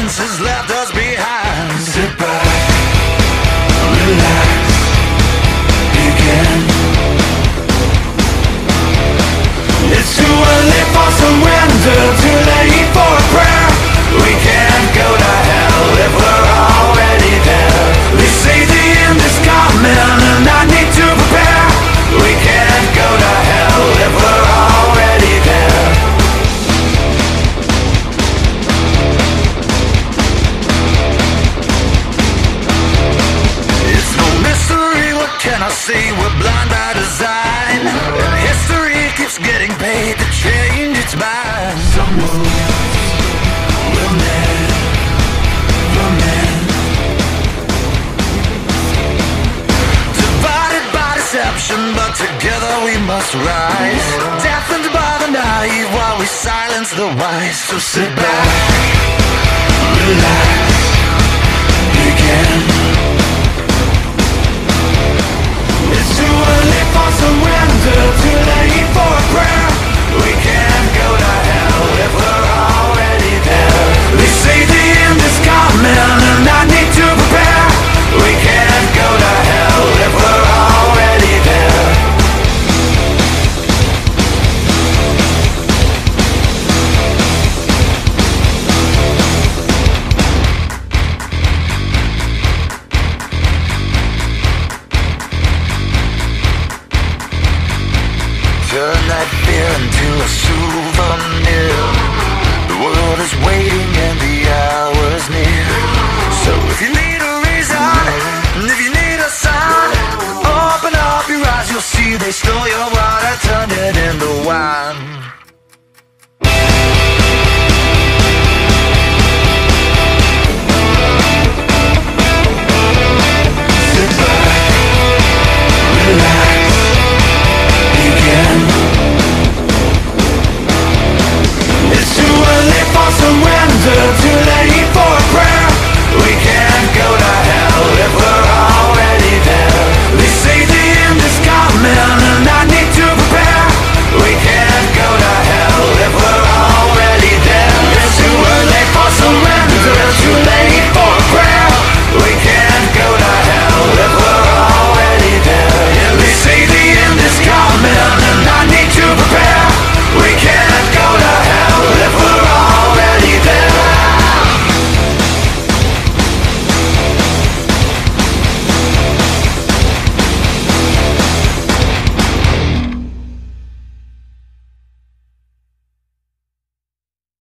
silence has left us behind. Sit back, relax, begin. It's too early for some winter, too late for a prayer. We can't go to hell if we're already there. They say the end is coming and I need to prepare. We can't go to hell if we're already there. It's no mystery, what can I say? We're blind by design, and history keeps getting paid to change its mind. Some moves will never mend. Divided by deception, but together we must rise. Deafened by the naive while we silence the wise. So sit back, Relax, begin. It's too early for some winter, too late for a prayer. We can't go to hell if we're already there. They say the end is coming and I need to prepare. We can't go to hell if we're already there. turn that fear into a souvenir. The world is waiting